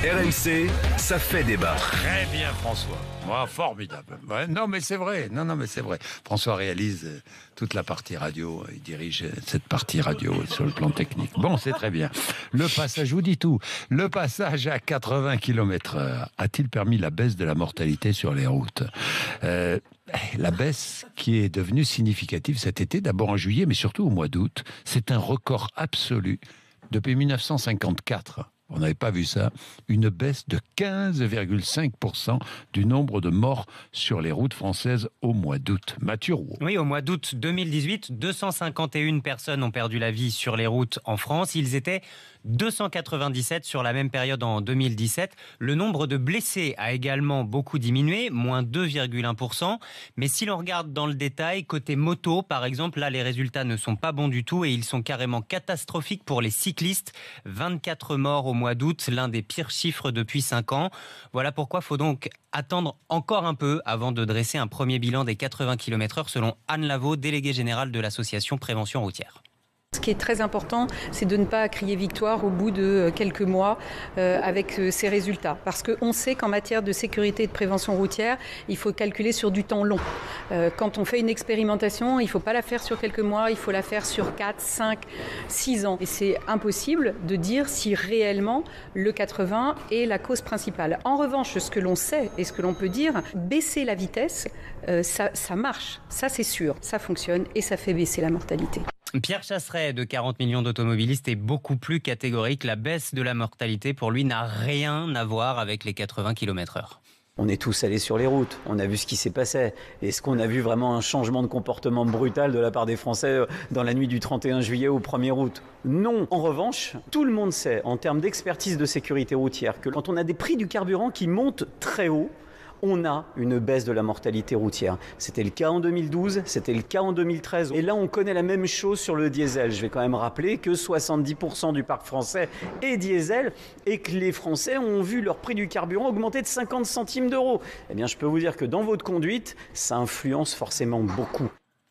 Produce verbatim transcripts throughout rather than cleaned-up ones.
R M C, ça fait débat. Très bien, François. Moi, formidable. Ouais, non, mais c'est vrai. Non, non, mais c'est vrai. François réalise euh, toute la partie radio. Il dirige euh, cette partie radio sur le plan technique. Bon, c'est très bien. Le passage, je vous dis tout. Le passage à quatre-vingts kilomètres heure a-t-il permis la baisse de la mortalité sur les routes ? euh, La baisse qui est devenue significative cet été, d'abord en juillet, mais surtout au mois d'août. C'est un record absolu depuis mille neuf cent cinquante-quatre. On n'avait pas vu ça, une baisse de quinze virgule cinq pour cent du nombre de morts sur les routes françaises au mois d'août. Mathieu Rouault. Oui, au mois d'août deux mille dix-huit, deux cent cinquante et une personnes ont perdu la vie sur les routes en France. Ils étaient deux cent quatre-vingt-dix-sept sur la même période en deux mille dix-sept. Le nombre de blessés a également beaucoup diminué, moins deux virgule un pour cent. Mais si l'on regarde dans le détail, côté moto, par exemple, là, les résultats ne sont pas bons du tout et ils sont carrément catastrophiques pour les cyclistes. vingt-quatre morts au mois d'août, l'un des pires chiffres depuis cinq ans. Voilà pourquoi il faut donc attendre encore un peu avant de dresser un premier bilan des quatre-vingts kilomètres heure, selon Anne Lavaux, déléguée générale de l'association Prévention Routière. Ce qui est très important, c'est de ne pas crier victoire au bout de quelques mois euh, avec euh, ces résultats. Parce qu'on sait qu'en matière de sécurité et de prévention routière, il faut calculer sur du temps long. Euh, quand on fait une expérimentation, il ne faut pas la faire sur quelques mois, il faut la faire sur quatre, cinq, six ans. Et c'est impossible de dire si réellement le quatre-vingts est la cause principale. En revanche, ce que l'on sait et ce que l'on peut dire, baisser la vitesse, euh, ça, ça marche, ça c'est sûr, ça fonctionne et ça fait baisser la mortalité. Pierre Chasseret, de quarante millions d'automobilistes, est beaucoup plus catégorique. La baisse de la mortalité, pour lui, n'a rien à voir avec les quatre-vingts kilomètres heure. On est tous allés sur les routes, on a vu ce qui s'est passé. Est-ce qu'on a vu vraiment un changement de comportement brutal de la part des Français dans la nuit du trente et un juillet au premier août ? Non. En revanche, tout le monde sait, en termes d'expertise de sécurité routière, que quand on a des prix du carburant qui montent très haut, on a une baisse de la mortalité routière. C'était le cas en deux mille douze, c'était le cas en deux mille treize. Et là, on connaît la même chose sur le diesel. Je vais quand même rappeler que soixante-dix pour cent du parc français est diesel et que les Français ont vu leur prix du carburant augmenter de cinquante centimes d'euros. Eh bien, je peux vous dire que dans votre conduite, ça influence forcément beaucoup.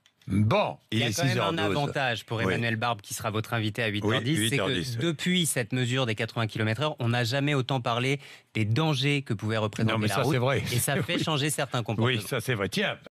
Bon, il, il y a est quand même six heures un douze. avantage pour Emmanuel Oui. Barbe, qui sera votre invité à huit heures dix, Oui, c'est huit heures que dix, oui. depuis cette mesure des quatre-vingts kilomètres heure, on n'a jamais autant parlé des dangers que pouvait représenter Non, mais la ça, route. c'est vrai. Et ça fait Oui. changer certains comportements. Oui, ça c'est vrai. Tiens.